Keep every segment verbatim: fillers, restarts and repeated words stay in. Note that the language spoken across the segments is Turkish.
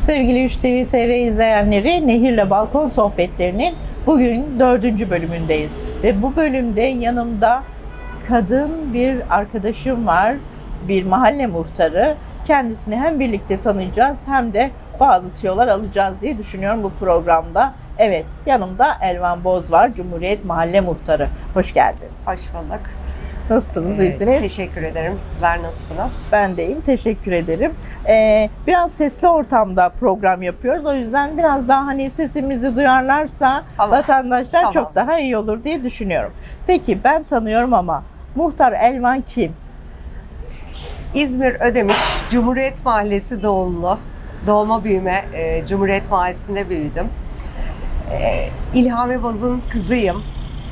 Sevgili üç T V T R izleyenleri, Nehir'le Balkon Sohbetleri'nin bugün dördüncü bölümündeyiz. Ve bu bölümde yanımda kadın bir arkadaşım var, bir mahalle muhtarı. Kendisini hem birlikte tanıyacağız hem de bazı tüyolar alacağız diye düşünüyorum bu programda. Evet, yanımda Elvan Boz var, Cumhuriyet Mahalle Muhtarı. Hoş geldin. Hoş bulduk. Nasılsınız, Ee, iyisiniz? Teşekkür ederim. Sizler nasılsınız? Ben de iyiyim, teşekkür ederim. Ee, biraz sesli ortamda program yapıyoruz. O yüzden biraz daha hani sesimizi duyarlarsa Tamam. vatandaşlar Tamam. çok daha iyi olur diye düşünüyorum. Peki ben tanıyorum ama Muhtar Elvan kim? İzmir Ödemiş Cumhuriyet Mahallesi doğumlu. Doğma büyüme e, Cumhuriyet Mahallesi'nde büyüdüm. E, İlhami Boz'un kızıyım.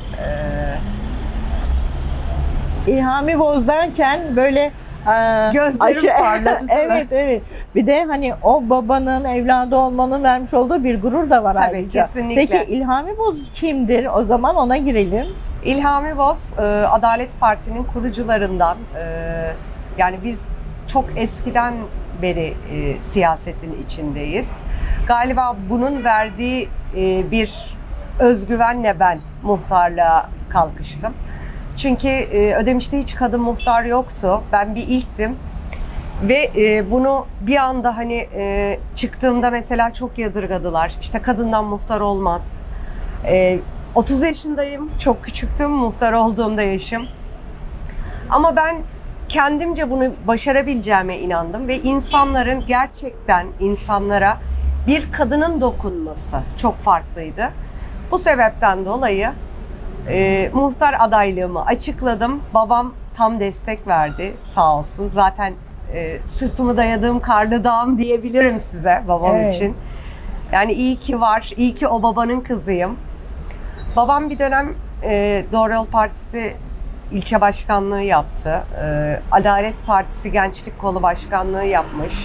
E, İlhami Boz derken böyle e, Gözlerim parladı, değil mi? Evet, evet. Bir de hani o babanın evladı olmanın vermiş olduğu bir gurur da var Tabii, ayrıca. kesinlikle. Peki İlhami Boz kimdir? O zaman ona girelim. İlhami Boz, e, Adalet Parti'nin kurucularından. E, yani biz çok eskiden beri e, siyasetin içindeyiz. Galiba bunun verdiği e, bir özgüvenle ben muhtarlığa kalkıştım. Çünkü e, Ödemiş'te hiç kadın muhtar yoktu. Ben bir ilktim. Ve e, bunu bir anda hani e, çıktığımda mesela çok yadırgadılar. İşte kadından muhtar olmaz. E, otuz yaşındayım. Çok küçüktüm muhtar olduğumda yaşım. Ama ben kendimce bunu başarabileceğime inandım. Ve insanların gerçekten insanlara bir kadının dokunması çok farklıydı. Bu sebepten dolayı e, muhtar adaylığımı açıkladım. Babam tam destek verdi sağ olsun. Zaten e, sırtımı dayadığım karlı dağım diyebilirim size babam Evet. için. Yani iyi ki var, iyi ki o babanın kızıyım. Babam bir dönem e, Doğru Yol Partisi ilçe başkanlığı yaptı. E, Adalet Partisi Gençlik Kolu Başkanlığı yapmış.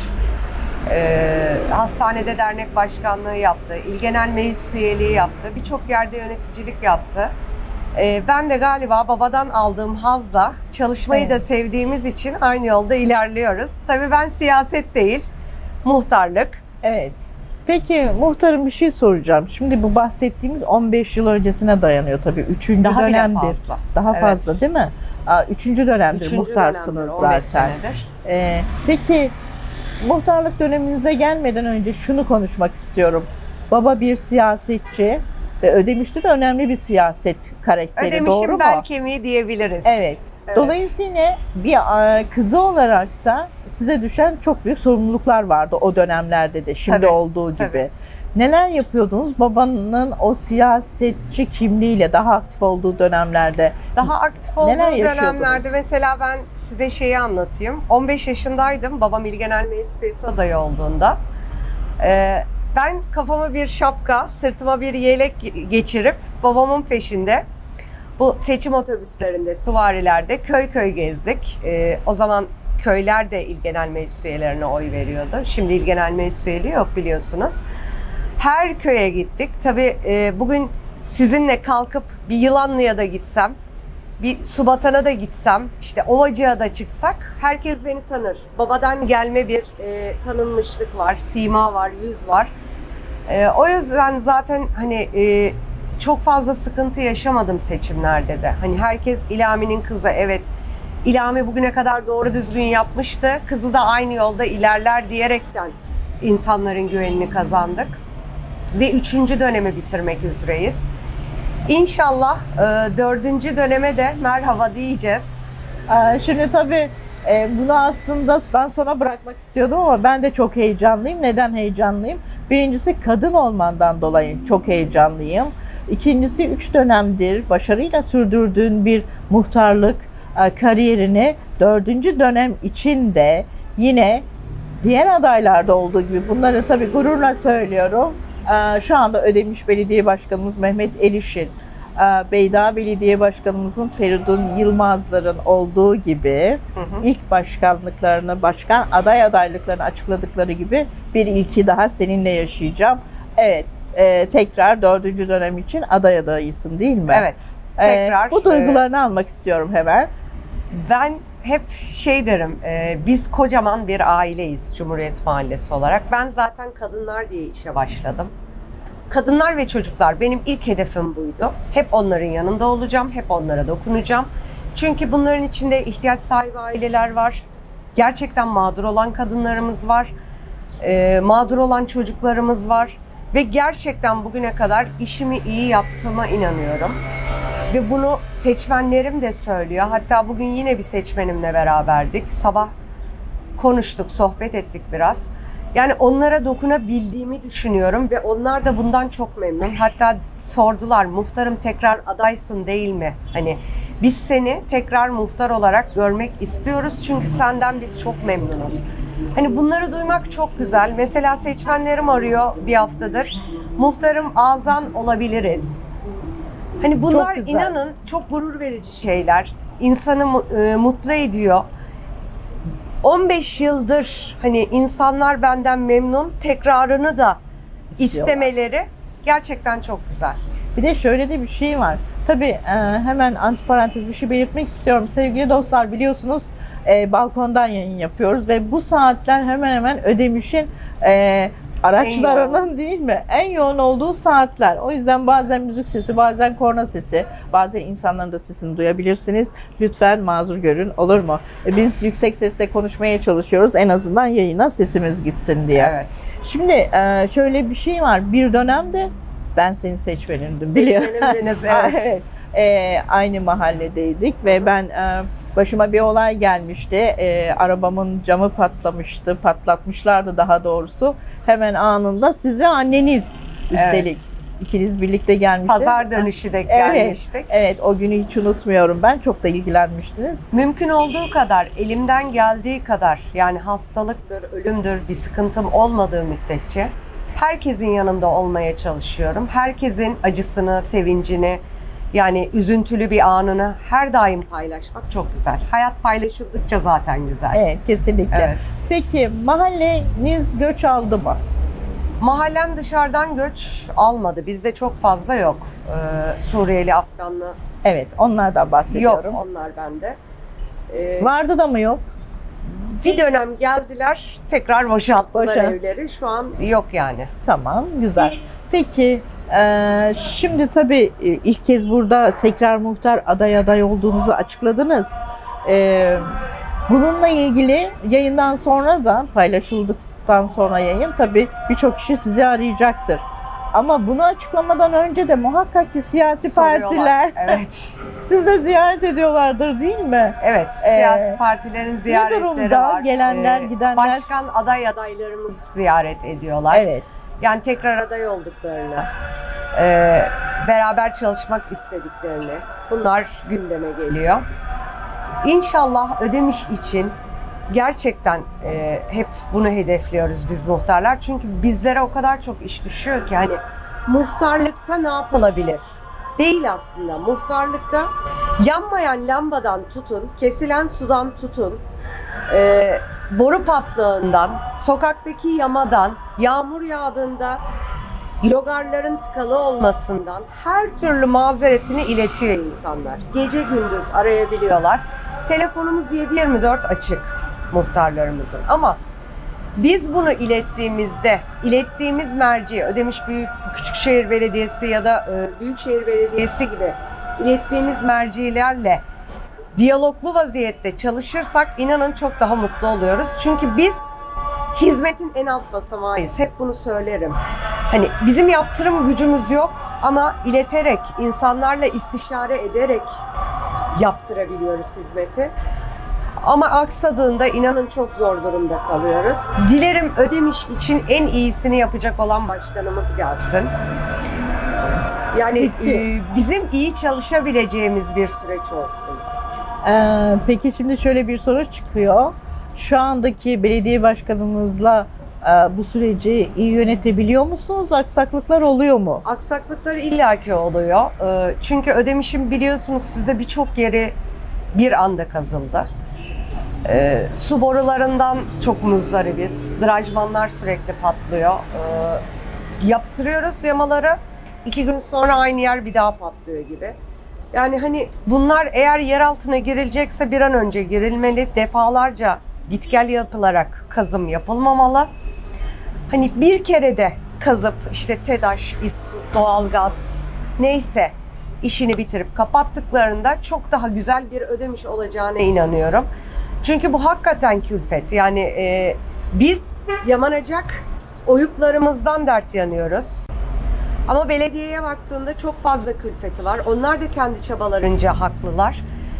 E, hastanede dernek başkanlığı yaptı. İl Genel Meclis üyeliği yaptı. Birçok yerde yöneticilik yaptı. E, ben de galiba babadan aldığım hazla çalışmayı Evet. da sevdiğimiz için aynı yolda ilerliyoruz. Tabii ben siyaset değil, muhtarlık. Evet. Peki muhtarım bir şey soracağım. Şimdi bu bahsettiğimiz on beş yıl öncesine dayanıyor tabii. Üçüncü Daha bile dönemdir. fazla. Daha Evet. fazla değil mi? Aa, Üçüncü dönemdir Üçüncü muhtarsınız dönemdir, on beş zaten. senedir. Ee, peki muhtarlık döneminize gelmeden önce şunu konuşmak istiyorum. Baba bir siyasetçi ve Ödemiş'te de önemli bir siyaset karakteri, doğru Ödemiş'in mu? bel kemiği diyebiliriz. Evet. Evet. Dolayısıyla bir e, kızı olarak da size düşen çok büyük sorumluluklar vardı o dönemlerde de şimdi Tabii, olduğu gibi. tabii. Neler yapıyordunuz babanın o siyasetçi kimliğiyle daha aktif olduğu dönemlerde? Daha aktif Neler olduğu yaşıyordunuz? dönemlerde mesela ben size şeyi anlatayım. on beş yaşındaydım babam İl Genel Meclis Üyesi adayı olduğunda. Ee, ben kafama bir şapka, sırtıma bir yelek geçirip babamın peşinde bu seçim otobüslerinde, süvarilerde köy köy gezdik. Ee, o zaman köyler de İl Genel Meclis üyelerine oy veriyordu. Şimdi İl Genel Meclis üyeliği yok biliyorsunuz. Her köye gittik. Tabii e, bugün sizinle kalkıp bir Yılanlı'ya da gitsem, bir Subatan'a da gitsem, işte Ovacık'a da çıksak herkes beni tanır. Babadan gelme bir e, tanınmışlık var, sima var, yüz var. E, o yüzden zaten hani e, çok fazla sıkıntı yaşamadım seçimlerde de. Hani herkes İlhami'nin kızı, evet. İlhami bugüne kadar doğru düzgün yapmıştı. Kızı da aynı yolda ilerler diyerekten insanların güvenini kazandık. Ve üçüncü dönemi bitirmek üzereyiz. İnşallah e, dördüncü döneme de merhaba diyeceğiz. Ee, Şimdi tabii e, bunu aslında ben sana bırakmak istiyordum ama ben de çok heyecanlıyım. Neden heyecanlıyım? Birincisi kadın olmandan dolayı çok heyecanlıyım. İkincisi üç dönemdir başarıyla sürdürdüğün bir muhtarlık e, kariyerini dördüncü dönem için de yine diğer adaylarda olduğu gibi bunları tabii gururla söylüyorum. E, Şu anda Ödemiş Belediye Başkanımız Mehmet Eliş'in, Beydağ Belediye Başkanımızın Feridun Yılmazların olduğu gibi Hı hı. ilk başkanlıklarını, başkan aday adaylıklarını açıkladıkları gibi bir ilki daha seninle yaşayacağım. Evet, e, tekrar dördüncü dönem için aday adayısın değil mi? Evet. E, Tekrar. bu duygularını e, almak istiyorum hemen. Ben hep şey derim, e, biz kocaman bir aileyiz Cumhuriyet Mahallesi olarak. Ben zaten kadınlar diye işe başladım. Kadınlar ve çocuklar benim ilk hedefim buydu. Hep onların yanında olacağım, hep onlara dokunacağım. Çünkü bunların içinde ihtiyaç sahibi aileler var. Gerçekten mağdur olan kadınlarımız var. E, mağdur olan çocuklarımız var. Ve gerçekten bugüne kadar işimi iyi yaptığıma inanıyorum. Ve bunu seçmenlerim de söylüyor. Hatta bugün yine bir seçmenimle beraberdik. Sabah konuştuk, sohbet ettik biraz. Yani onlara dokunabildiğimi düşünüyorum ve onlar da bundan çok memnun. Hatta sordular, muhtarım tekrar adaysın değil mi? Hani biz seni tekrar muhtar olarak görmek istiyoruz çünkü senden biz çok memnunuz. Hani bunları duymak çok güzel. Mesela seçmenlerim arıyor bir haftadır. Muhtarım Azan olabiliriz. Hani bunlar Çok inanın çok gurur verici şeyler. İnsanı e, mutlu ediyor. on beş yıldır hani insanlar benden memnun, tekrarını da İstiyorlar. istemeleri gerçekten çok güzel. Bir de şöyle de bir şey var. Tabii e, hemen antiparantez bir şey belirtmek istiyorum. Sevgili dostlar, biliyorsunuz e, balkondan yayın yapıyoruz ve bu saatler hemen hemen Ödemiş'in e, araçlarının değil mi? En yoğun olduğu saatler. O yüzden bazen müzik sesi, bazen korna sesi, bazen insanların da sesini duyabilirsiniz. Lütfen mazur görün, olur mu? E, Biz yüksek sesle konuşmaya çalışıyoruz. En azından yayına sesimiz gitsin diye. Evet. Şimdi e, şöyle bir şey var. Bir dönemde ben senin seçmenindim, biliyorum. Seçmenimdiniz, evet. Evet. E, aynı mahalledeydik ve ben e, başıma bir olay gelmişti. E, arabamın camı patlamıştı, patlatmışlardı daha doğrusu. Hemen anında siz ve anneniz üstelik. Evet. İkiniz birlikte gelmiştiniz. Pazar dönüşü de Evet, gelmiştik. evet, o günü hiç unutmuyorum ben. Çok da ilgilenmiştiniz. Mümkün olduğu kadar, elimden geldiği kadar, yani hastalıktır, ölümdür, bir sıkıntım olmadığı müddetçe herkesin yanında olmaya çalışıyorum. Herkesin acısını, sevincini, yani üzüntülü bir anını her daim paylaşmak çok güzel. Hayat paylaşıldıkça zaten güzel. Evet, kesinlikle. Evet. Peki mahalleniz göç aldı mı? Mahallem dışarıdan göç almadı. Bizde çok fazla yok. Ee, Suriyeli, Afganlı Evet, onlardan yok. bahsediyorum. Onlar bende. Ee, Vardı da mı yok? bir dönem geldiler, tekrar boşalttılar Boşalt. evleri. Şu an yok yani. Tamam, güzel. Peki, e, şimdi tabii e, ilk kez burada tekrar muhtar aday aday olduğunuzu açıkladınız. E, bununla ilgili yayından sonra da, paylaşıldıktan sonra yayın, tabii birçok kişi sizi arayacaktır. Ama bunu açıklamadan önce de muhakkak ki siyasi Soruyorlar. partiler Evet. siz de ziyaret ediyorlardır değil mi? Evet, Ee, siyasi partilerin ziyaretleri durumda? var. Gelenler, gidenler? Başkan aday adaylarımız ziyaret ediyorlar. Evet. Yani tekrar aday olduklarını, e, beraber çalışmak istediklerini, bunlar gündeme geliyor. İnşallah Ödemiş için gerçekten e, hep bunu hedefliyoruz biz muhtarlar. Çünkü bizlere o kadar çok iş düşüyor ki hani muhtarlıkta ne yapılabilir? Değil aslında. Muhtarlıkta yanmayan lambadan tutun, kesilen sudan tutun, e, boru patlağından, sokaktaki yamadan, yağmur yağdığında logarların tıkalı olmasından her türlü mazeretini iletiyor insanlar. Gece gündüz arayabiliyorlar. Telefonumuz yedi yirmi dört açık muhtarlarımızın. Ama biz bunu ilettiğimizde, ilettiğimiz merci, Ödemiş Büyük Küçükşehir Belediyesi ya da e, Büyükşehir Belediyesi gibi ilettiğimiz mercilerle diyaloglu vaziyette çalışırsak inanın çok daha mutlu oluyoruz. Çünkü biz hizmetin en alt basamağıyız. Hep bunu söylerim. Hani bizim yaptırım gücümüz yok ama ileterek, insanlarla istişare ederek yaptırabiliyoruz hizmeti. Ama aksadığında inanın çok zor durumda kalıyoruz. Dilerim Ödemiş için en iyisini yapacak olan başkanımız gelsin. Yani e, bizim iyi çalışabileceğimiz bir süreç olsun. Ee, peki şimdi şöyle bir soru çıkıyor. Şu andaki belediye başkanımızla e, bu süreci iyi yönetebiliyor musunuz? Aksaklıklar oluyor mu? Aksaklıklar illaki oluyor. E, çünkü Ödemiş'in biliyorsunuz sizde birçok yeri bir anda kazıldı. E, su borularından çok muzdaribiz. Drajmanlar sürekli patlıyor. E, yaptırıyoruz yamaları. İki gün sonra aynı yer bir daha patlıyor gibi. Yani hani bunlar eğer yer altına girilecekse bir an önce girilmeli. Defalarca git gel yapılarak kazım yapılmamalı. Hani bir kere de kazıp işte TEDAŞ, İSSU, doğalgaz neyse işini bitirip kapattıklarında çok daha güzel bir ödemiş olacağına inanıyorum. Çünkü bu hakikaten külfet. Yani e, biz yamanacak oyuklarımızdan dert yanıyoruz. Ama belediyeye baktığında çok fazla külfeti var. Onlar da kendi çabalarınca haklılar.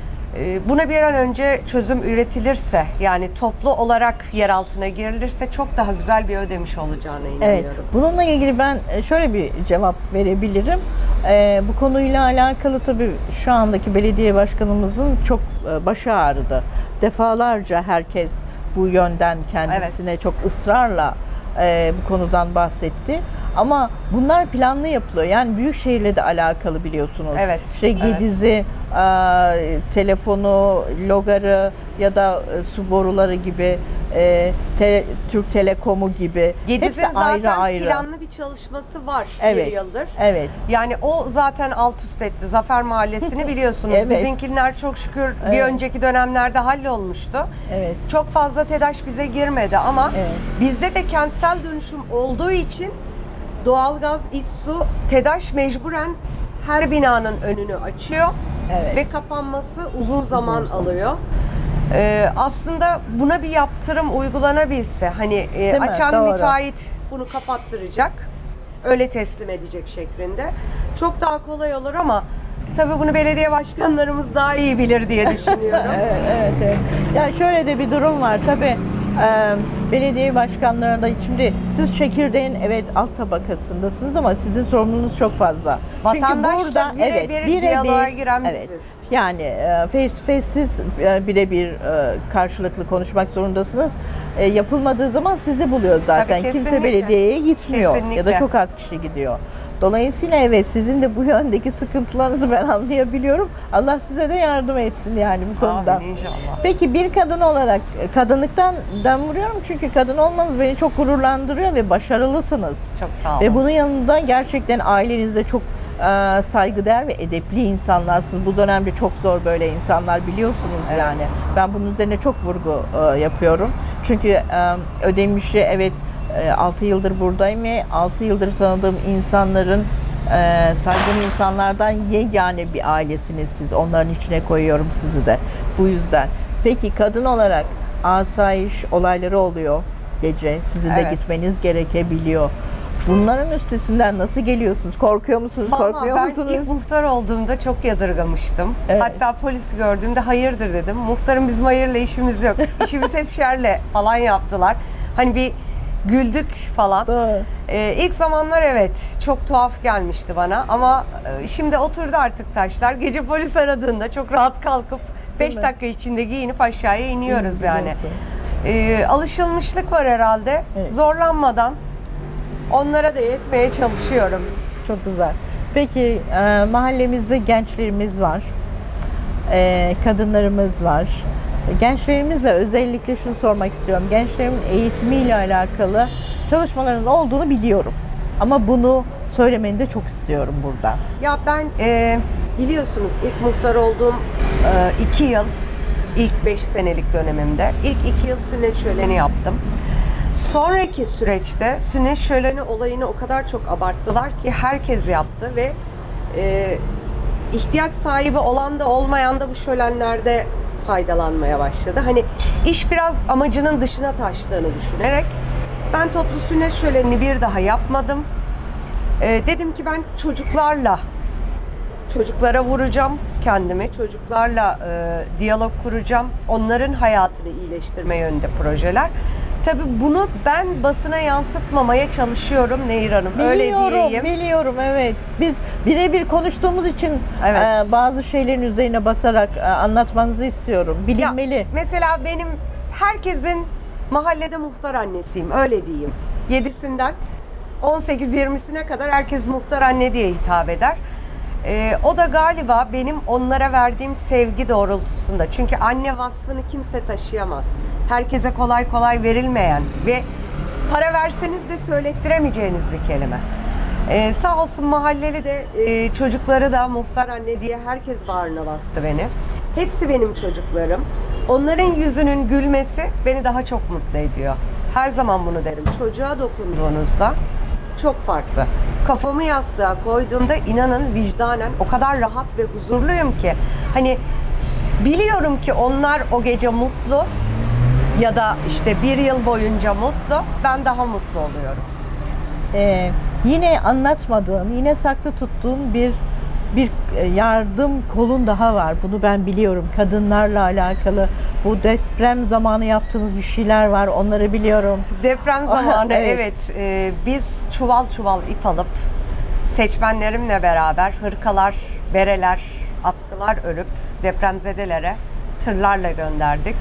E, buna bir an önce çözüm üretilirse, yani toplu olarak yer altına girilirse çok daha güzel bir ödemiş olacağına inanıyorum. Evet. Bununla ilgili ben şöyle bir cevap verebilirim. Ee, bu konuyla alakalı tabii şu andaki belediye başkanımızın çok e, başı ağrıdı. Defalarca herkes bu yönden kendisine evet. çok ısrarla e, bu konudan bahsetti. Ama bunlar planlı yapılıyor. Yani büyük şehirle de alakalı biliyorsunuz. Evet. İşte Gediz'i, evet. e, telefonu, logarı ya da e, su boruları gibi, e, te, Türk Telekom'u gibi. Gediz'in hepsi zaten ayrı ayrı. planlı bir çalışması var evet. bir yıldır. Evet. Yani o zaten alt üst etti. Zafer Mahallesi'ni biliyorsunuz. evet. Bizimkiler çok şükür evet. bir önceki dönemlerde hallolmuştu. Evet. Çok fazla TEDAŞ bize girmedi ama evet. bizde de kentsel dönüşüm olduğu için doğalgaz, İSSU, TEDAŞ mecburen her binanın önünü açıyor evet. ve kapanması uzun zaman uzun alıyor. Ee, aslında buna bir yaptırım uygulanabilse, hani e, açan müteahhit bunu kapattıracak, öyle teslim edecek şeklinde çok daha kolay olur ama tabii bunu belediye başkanlarımız daha iyi bilir diye düşünüyorum. evet, evet, evet. Yani şöyle de bir durum var tabii. Ee, belediye başkanlarında şimdi siz çekirdeğin evet alt tabakasındasınız ama sizin sorumluluğunuz çok fazla. Vatandaşla Çünkü burada bire evet, bir bire diyaloğa bir, giren evet, biziz. Yani e, face to face siz e, birebir e, karşılıklı konuşmak zorundasınız. E, yapılmadığı zaman sizi buluyor zaten. Tabii, kimse belediyeye gitmiyor kesinlikle. ya da çok az kişi gidiyor. Dolayısıyla evet sizin de bu yöndeki sıkıntılarınızı ben anlayabiliyorum. Allah size de yardım etsin yani bu konuda. Amin inşallah. Peki bir kadın olarak kadınlıktan ben vuruyorum çünkü kadın olmanız beni çok gururlandırıyor ve başarılısınız. Çok sağ olun. Ve bunun yanında gerçekten ailenizde çok e, saygıdeğer ve edepli insanlarsınız. Bu dönemde çok zor böyle insanlar biliyorsunuz evet. yani. Ben bunun üzerine çok vurgu e, yapıyorum. Çünkü e, Ödemiş'i evet altı yıldır buradayım ve altı yıldır tanıdığım insanların e, saygın insanlardan yegane bir ailesiniz siz. Onların içine koyuyorum sizi de. Bu yüzden. Peki kadın olarak asayiş olayları oluyor gece. Sizin de evet. gitmeniz gerekebiliyor. Bunların üstesinden nasıl geliyorsunuz? Korkuyor musunuz? Vallahi korkuyor ben musunuz? Ben ilk muhtar olduğumda çok yadırgamıştım. Evet. Hatta polisi gördüğümde hayırdır dedim. Muhtarım bizim hayırla işimiz yok. İşimiz hep şerle falan yaptılar. Hani bir güldük falan. Ee, ilk zamanlar evet çok tuhaf gelmişti bana ama e, şimdi oturdu artık taşlar. Gece polis aradığında çok rahat kalkıp beş dakika içinde giyinip aşağıya iniyoruz Hı, yani. Ee, alışılmışlık var herhalde. Evet. Zorlanmadan onlara da yetmeye çalışıyorum. Çok güzel. Peki e, mahallemizde gençlerimiz var. E, kadınlarımız var. Gençlerimizle özellikle şunu sormak istiyorum. Gençlerin eğitimiyle alakalı çalışmaların olduğunu biliyorum. Ama bunu söylemeni de çok istiyorum burada. Ya ben e, biliyorsunuz ilk muhtar olduğum e, iki yıl, ilk beş senelik dönemimde ilk iki yıl sünnet şöleni yaptım. Sonraki süreçte sünnet şöleni olayını o kadar çok abarttılar ki herkes yaptı ve e, ihtiyaç sahibi olan da olmayan da bu şölenlerde faydalanmaya başladı. Hani iş biraz amacının dışına taştığını düşünerek ben toplu sünnet şölenini bir daha yapmadım. Ee, dedim ki ben çocuklarla, çocuklara vuracağım kendimi, çocuklarla e, diyalog kuracağım. Onların hayatını iyileştirme yönünde projeler. Tabii bunu ben basına yansıtmamaya çalışıyorum Nehir Hanım. Biliyorum, öyle diyeyim. Biliyorum, evet. Biz birebir konuştuğumuz için evet. e, bazı şeylerin üzerine basarak e, anlatmanızı istiyorum. Bilinmeli. Ya, mesela benim herkesin mahallede muhtar annesiyim, öyle diyeyim. yedisinden on sekiz yirmisine kadar herkes muhtar anne diye hitap eder. Ee, o da galiba benim onlara verdiğim sevgi doğrultusunda. Çünkü anne vasfını kimse taşıyamaz. Herkese kolay kolay verilmeyen ve para verseniz de söylettiremeyeceğiniz bir kelime. Ee, sağ olsun mahalleli de e, çocukları da muhtar anne diye herkes bağrına bastı beni. Hepsi benim çocuklarım. Onların yüzünün gülmesi beni daha çok mutlu ediyor. Her zaman bunu derim. Çocuğa dokunduğunuzda çok farklı. Kafamı yastığa koyduğumda inanın vicdanen o kadar rahat ve huzurluyum ki. Hani biliyorum ki onlar o gece mutlu ya da işte bir yıl boyunca mutlu. Ben daha mutlu oluyorum. Ee, yine anlatmadığın, yine saklı tuttuğun bir bir yardım kolun daha var. Bunu ben biliyorum. Kadınlarla alakalı bu deprem zamanı yaptığınız bir şeyler var. Onları biliyorum. Deprem zamanı Evet. evet, e, biz çuval çuval ip alıp seçmenlerimle beraber hırkalar, bereler, atkılar örüp depremzedelere tırlarla gönderdik.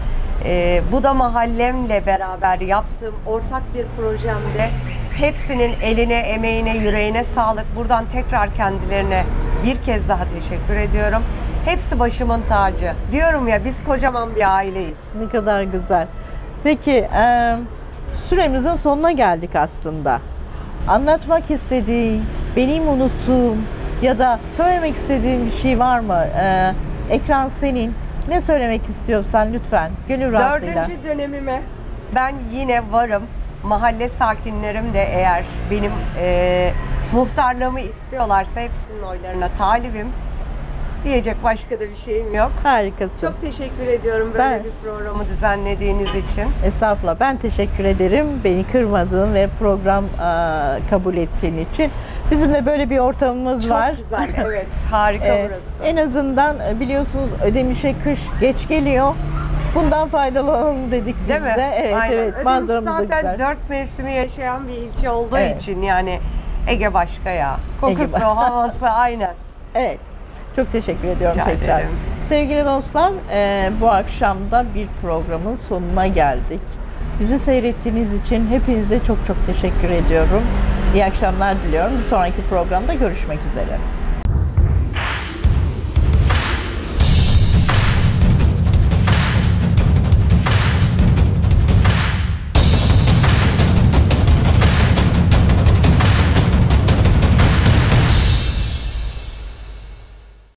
E, bu da mahallemle beraber yaptığım ortak bir projemde. Hepsinin eline, emeğine, yüreğine sağlık. Buradan tekrar kendilerine bir kez daha teşekkür ediyorum. Hepsi başımın tacı. Diyorum ya biz kocaman bir aileyiz. Ne kadar güzel. Peki e, süremizin sonuna geldik aslında. Anlatmak istediğin, benim unuttuğum ya da söylemek istediğin bir şey var mı? E, ekran senin. Ne söylemek istiyorsan lütfen gönül rahatlığıyla. Dördüncü dönemime ben yine varım. Mahalle sakinlerim de eğer benim e, muhtarlığımı istiyorlarsa hepsinin oylarına talibim. Diyecek başka da bir şeyim yok. Harikasın. Çok teşekkür ediyorum böyle Ben- bir programı düzenlediğiniz için. Estağfurullah. Ben teşekkür ederim. Beni kırmadığın ve program e, kabul ettiğin için. Bizim de böyle bir ortamımız Çok var. güzel, evet. Harika Ee, burası. en azından e, biliyorsunuz Ödemiş'e kış geç geliyor. Bundan faydalanalım dedik biz Değil mi? de. Evet, Aynen. evet. Ödemiş Manzaramız da zaten güzel. dört mevsimi yaşayan bir ilçe olduğu Evet. için yani Ege başka ya. Kokusu, Ege- havası aynen. Evet. Çok teşekkür ediyorum Rica tekrar. ederim. Sevgili dostlar, e, bu akşam da bir programın sonuna geldik. Bizi seyrettiğiniz için hepinize çok çok teşekkür ediyorum. İyi akşamlar diliyorum. Bir sonraki programda görüşmek üzere.